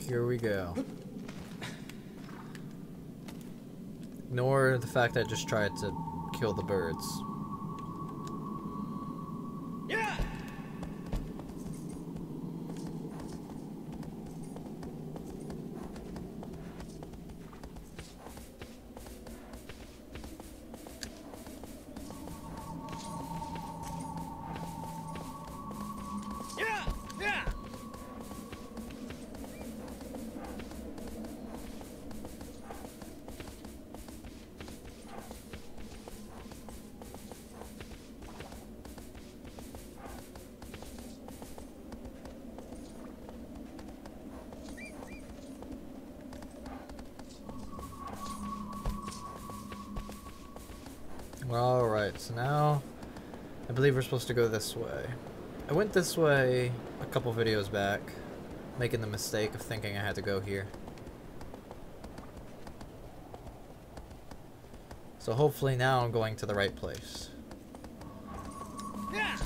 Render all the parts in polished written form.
Here we go. Ignore the fact I just tried to kill the birds. Yeah. Yeah. Yeah. Alright, so now I believe we're supposed to go this way. I went this way a couple videos back, making the mistake of thinking I had to go here. So hopefully now I'm going to the right place. Yeah.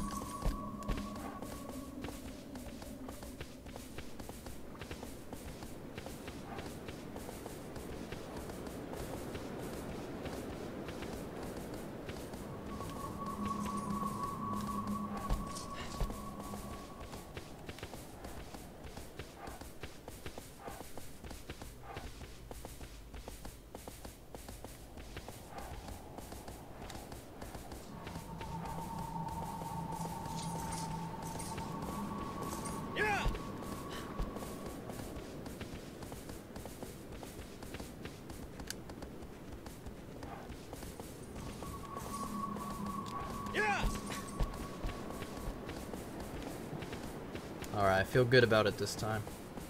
Yeah. Yeah. Alright, I feel good about it this time.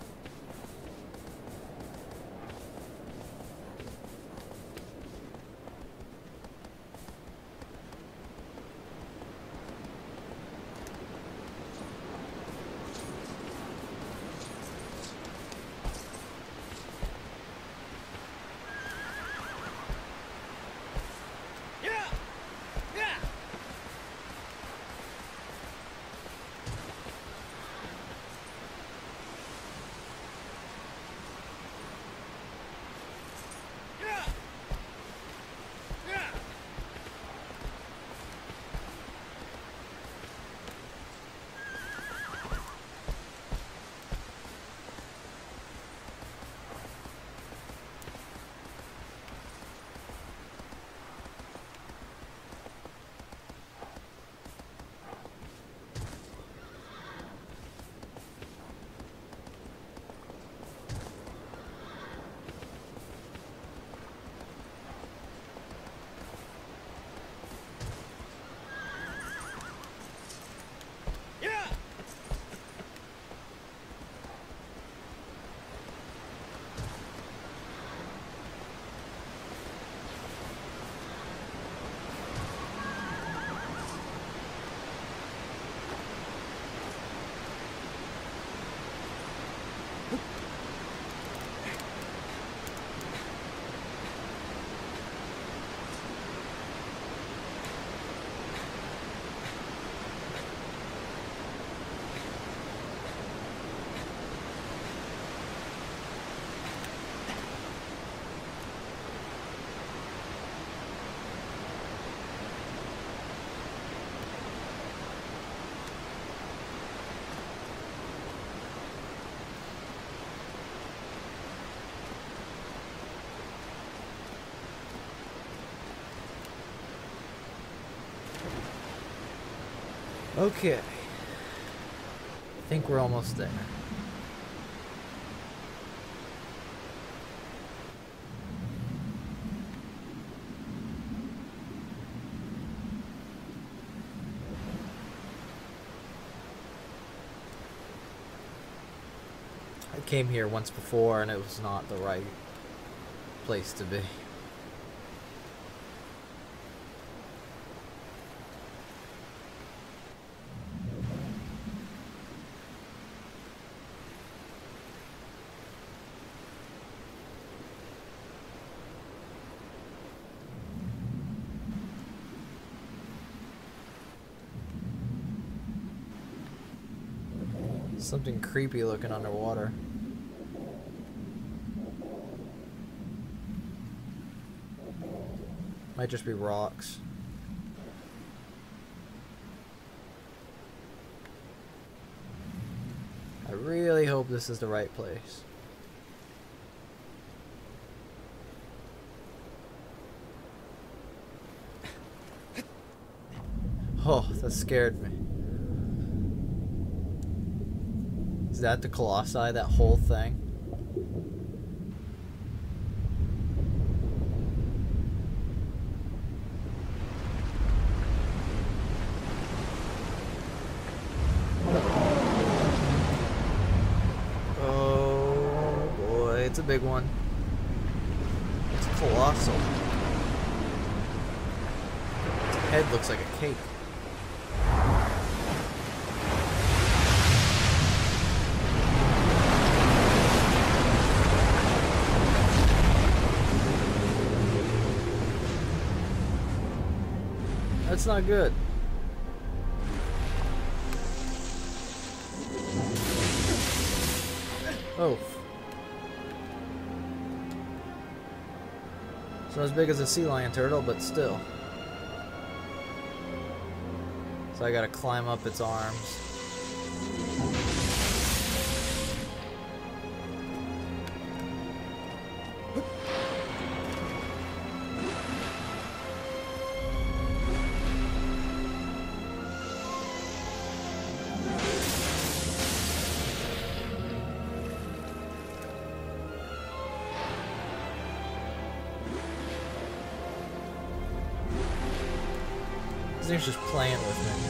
Yeah. Yeah. Yeah. Yeah. Yeah. Okay. I think we're almost there. I came here once before and it was not the right place to be. Something creepy looking underwater. Might just be rocks. I really hope this is the right place. Oh, that scared me. Is that the Colossi, that whole thing? Oh boy, it's a big one. It's colossal. Its head looks like a cake. That's not good. Oh. It's not as big as a sea lion turtle, but still. So I gotta climb up its arms. This thing's just playing with me.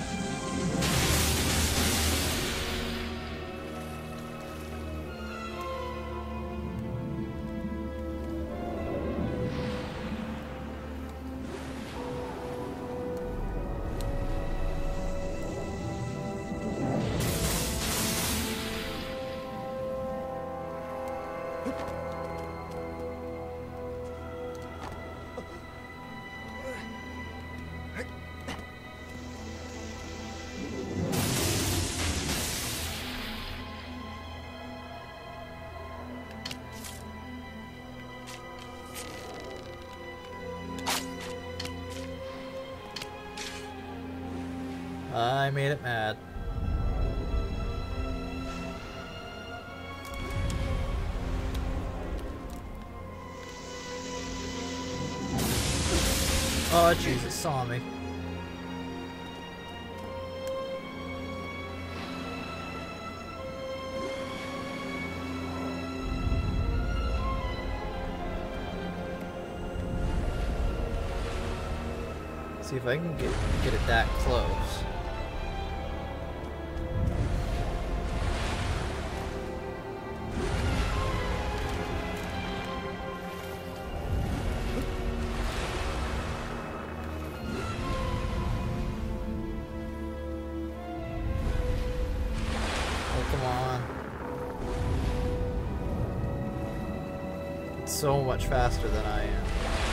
I made it mad. Oh, jeez, it saw me. See if I can get it that close. So much faster than I am.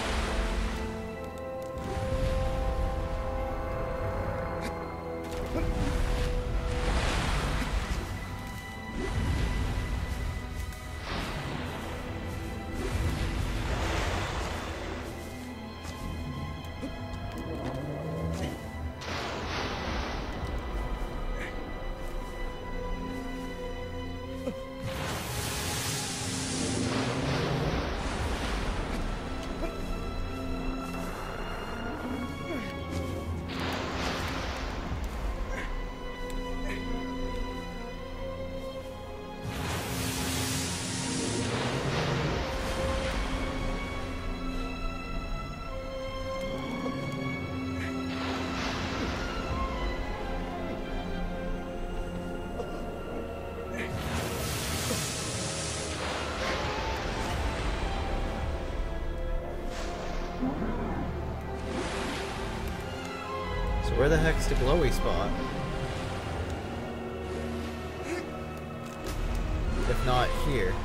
So where the heck's the glowy spot? If not here.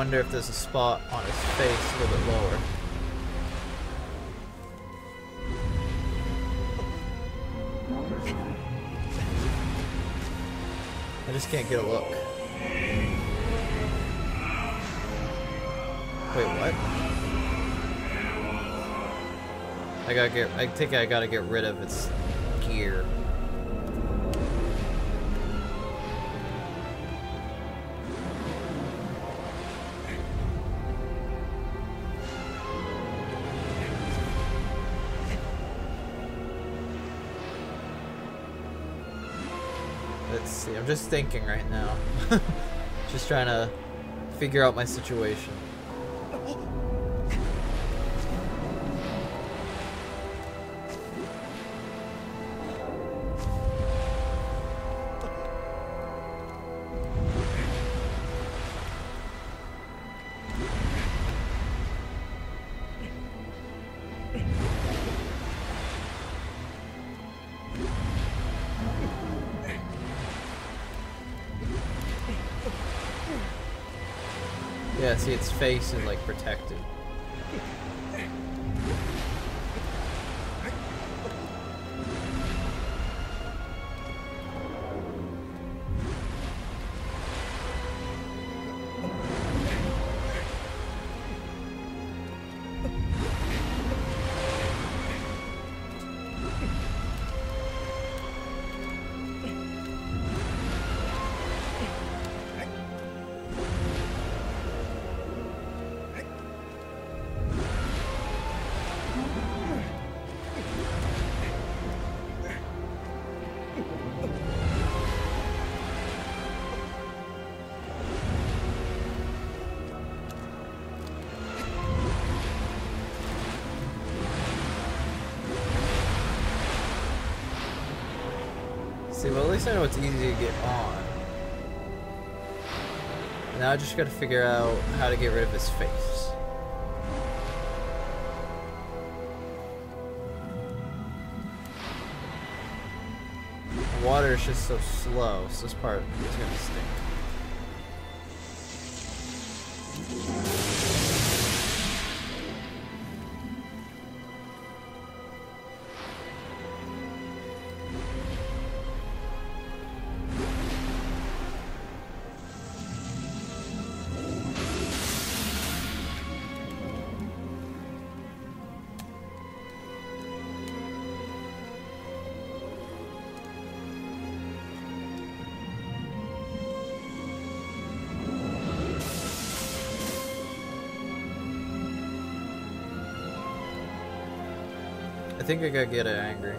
wonder if there's a spot on his face a little bit lower. I just can't get a look. Wait, what? I think I gotta get rid of its gear. Let's see, I'm just thinking right now. Just trying to figure out my situation. Yeah, see, its face is like protected. See, well, at least I know it's easy to get on. Now I just gotta figure out how to get rid of his face. The water is just so slow, so this part is gonna stink. I think I gotta get it angry.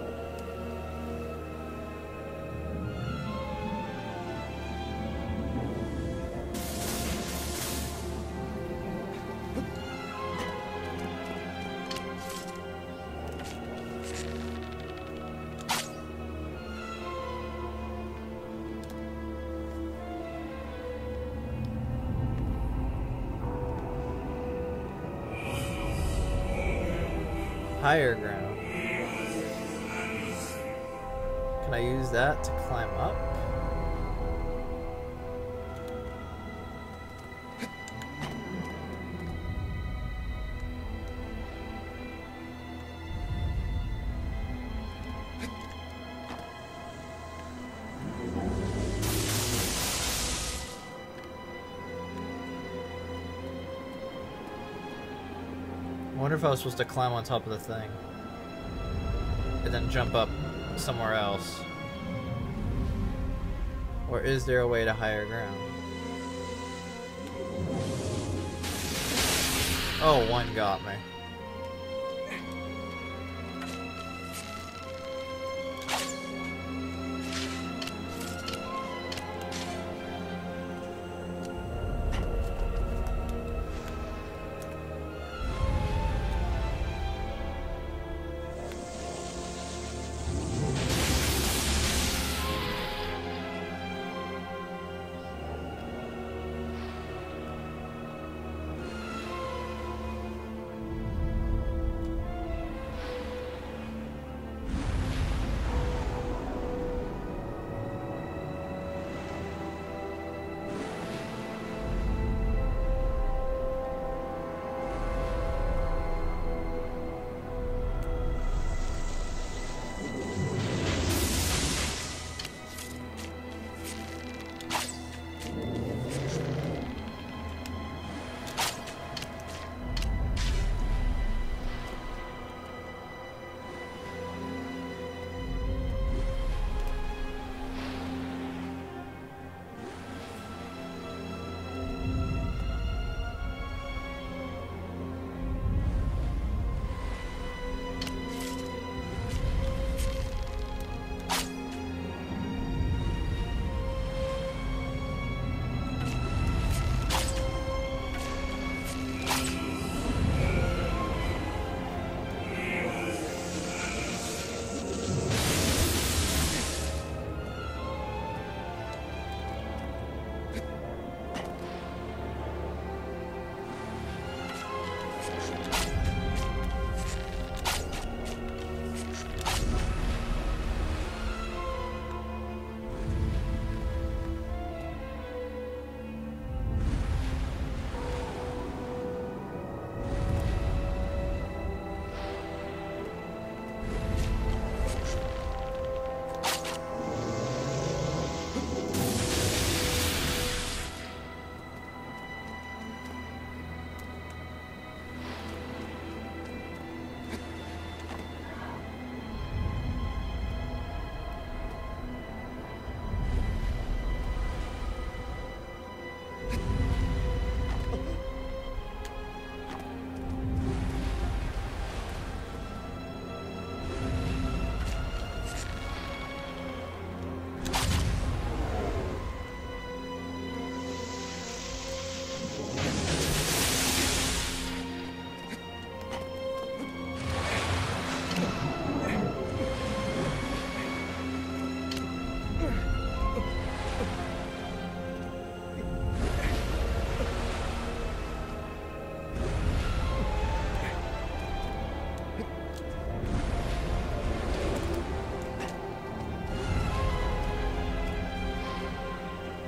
Higher ground. Can I use that to climb up? I wonder if I was supposed to climb on top of the thing and then jump up somewhere else. Or is there a way to higher ground? Oh, one got me.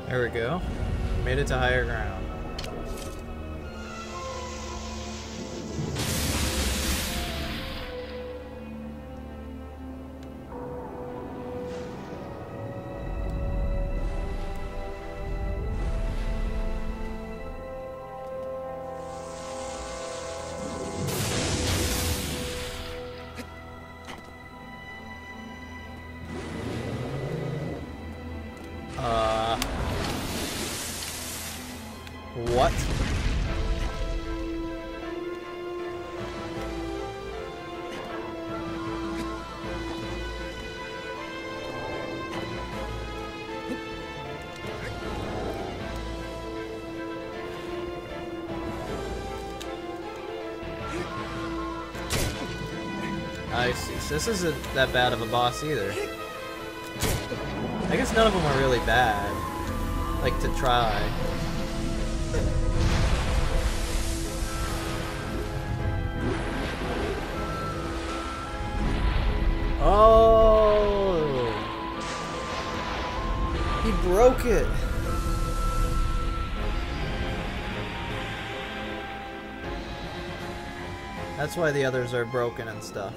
There we go. Made it to higher ground. What? I see. So this isn't that bad of a boss either. I guess none of them are really bad. Like, to try. Oh! He broke it! That's why the others are broken and stuff.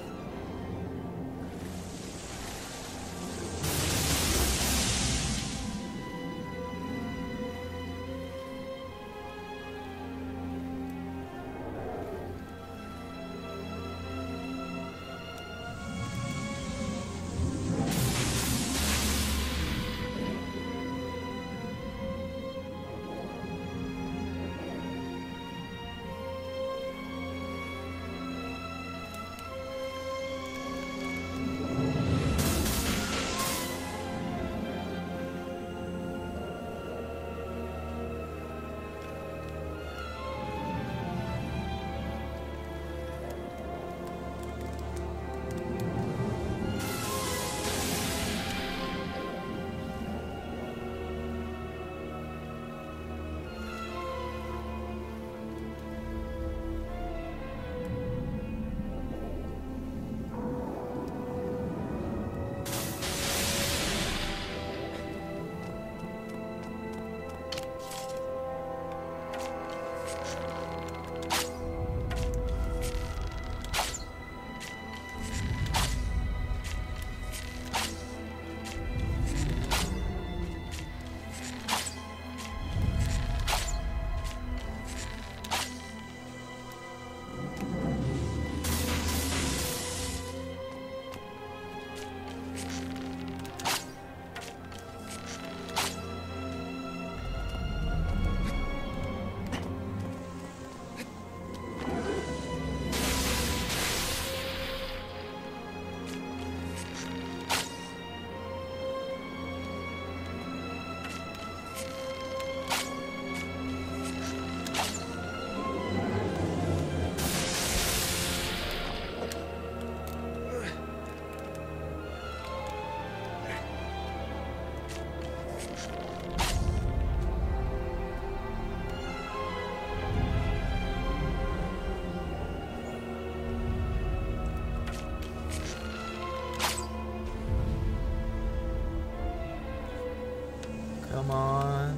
Come on.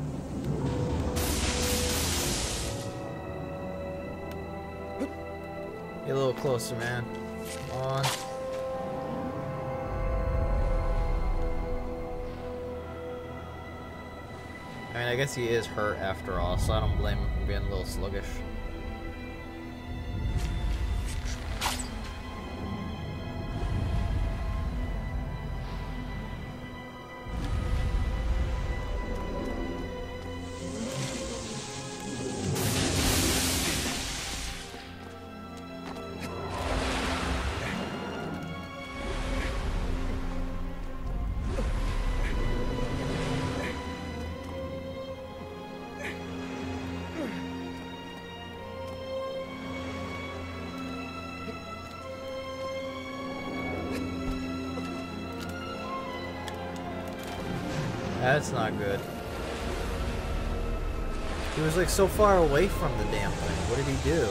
Get a little closer, man. Come on. I mean, I guess he is hurt after all, so I don't blame him for being a little sluggish. That's not good. He was like so far away from the damn thing. What did he do?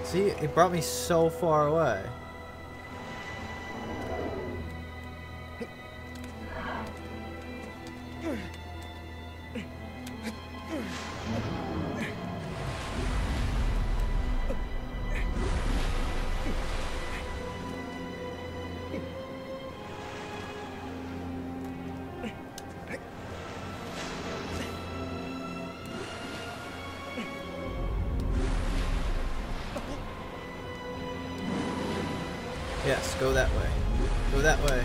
See, it brought me so far away. Yes, go that way. Go that way.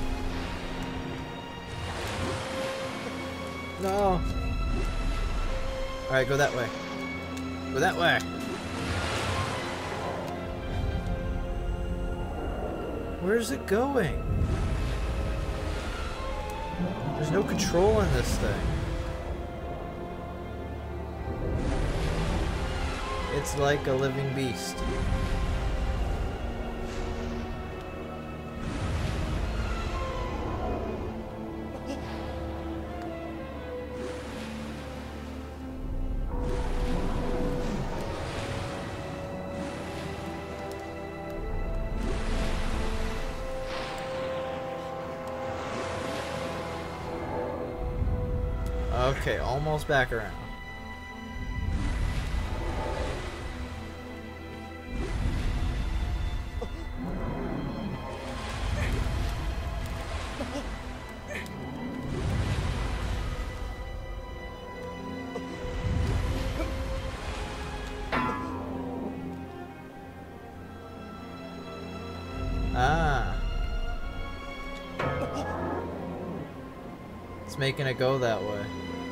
No. Alright, go that way. Go that way. Where's it going? There's no control in this thing. It's like a living beast. Okay, almost back around. Ah. It's making it go that way.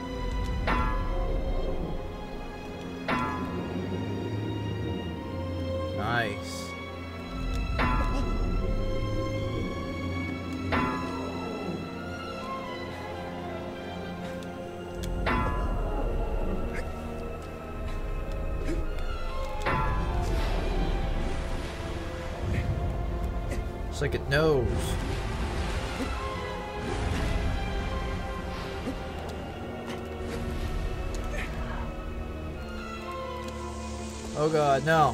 Nice. It's like it knows. Oh god, no.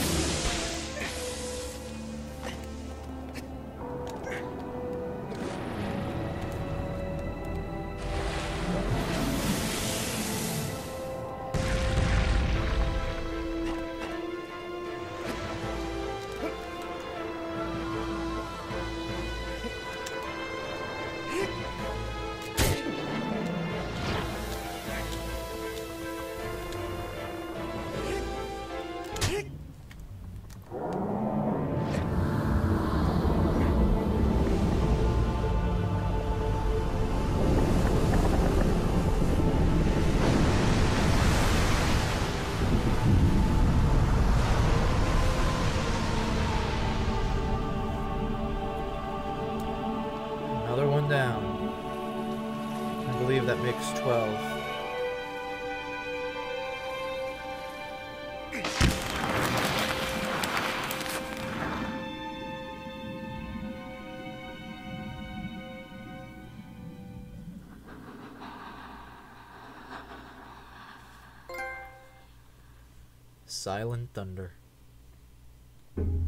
Another one down. I believe that makes 12. Silent thunder.